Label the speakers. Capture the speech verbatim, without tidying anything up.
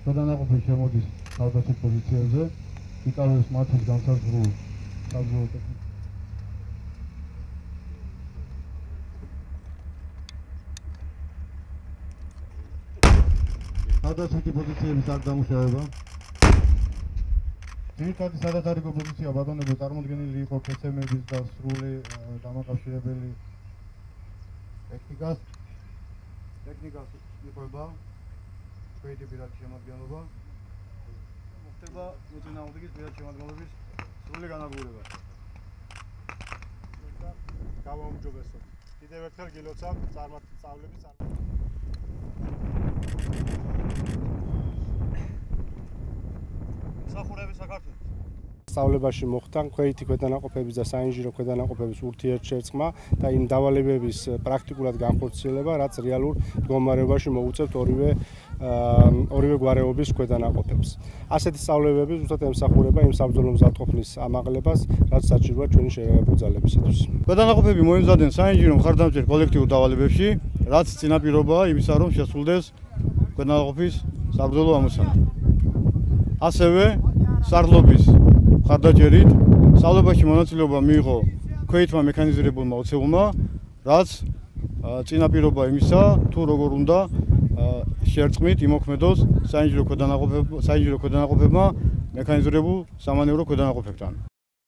Speaker 1: გადანაყოფი შემოდის თავდაცვის პოზიციებზე, იკავებს მათთვის განსაზღვრულ საბრძოლო ტექნიკას. თავდაცვითი პოზიციების არ დამუშავება. ძირითადი სადათარიგო პოზიცია ბატონებო წარმოდგენილი იყო ქცმების და სრული დამაკავშირებელი ტექნიკას. ტექნიკას იყვება ქვეითი პირადი შემადგენლობა. მოხდება მოწინააღმდეგის პირადი შემადგენლობის სრული განადგურება.
Speaker 2: გამაუმჯობესოთ. კიდევ ერთხელ გილოცავთ წარმატებების წარმატებას.
Speaker 1: მსახურები საქართველოს
Speaker 2: სწავლებაში მოხდა ქვეითი ქვედანაყოფების და საინჟინრო ქვედანაყოფების ურთიერთშერწყმა და იმ დავალებების პრაქტიკულად განხორციელება, რაც რეალურ მდგომარეობაში მოუწევთ ორივე ორივე გვარეობის ქვედანაყოფებს. ასეთი სწავლებები ზუსტად ემსახურება იმ საბრძოლო მზადყოფნის ამაღლებას, რაც საჭიროა ჩვენი შეიარაღებული ძალებისათვის.
Speaker 1: ქვედანაყოფები მოემზადნენ საინჟინრო მხარდამჭერ კოლექტიურ დავალებებში, რაც წინაპირობაა იმისა, რომ შესრულდეს ქვედანაყოფის საბრძოლო ამოცანა. ასევე სარდლობის მხარდაჭერით სწავლებაში მონაწილეობა მიიღო ქვეითმა მექანიზირებულმა ოცეულმა, რაც წინაპირობა იმისა, თუ როგორ უნდა შერწყმით იმოქმედოს საინჟინრო ქვედანაყოფებმა მექანიზირებულ სამანევრო ქვედანაყოფებთან.